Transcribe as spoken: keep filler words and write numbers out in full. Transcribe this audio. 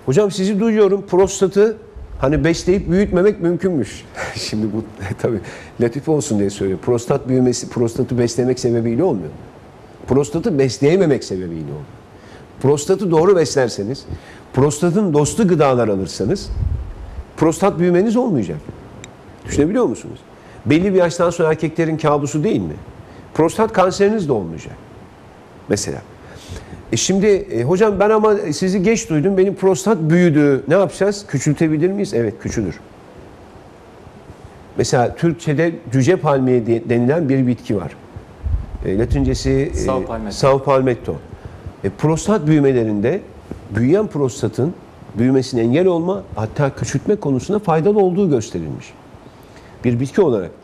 Hocam sizi duyuyorum, prostatı hani besleyip büyütmemek mümkünmüş. Şimdi bu tabii latife olsun diye söylüyor. Prostat büyümesi, prostatı beslemek sebebiyle olmuyor. Prostatı besleyememek sebebiyle oluyor. Prostatı doğru beslerseniz, prostatın dostu gıdalar alırsanız prostat büyümeniz olmayacak. Düşünebiliyor musunuz? Belli bir yaştan sonra erkeklerin kabusu değil mi? Prostat kanseriniz de olmayacak. Mesela. E şimdi e, hocam ben ama sizi geç duydum. Benim prostat büyüdü. Ne yapacağız? Küçültebilir miyiz? Evet, küçülür. Mesela Türkçe'de cüce palmiye denilen bir bitki var. E, Latincesi Sao palmetto. E, Sao palmetto. E, prostat büyümelerinde büyüyen prostatın büyümesine engel olma, hatta küçültme konusunda faydalı olduğu gösterilmiş. Bir bitki olarak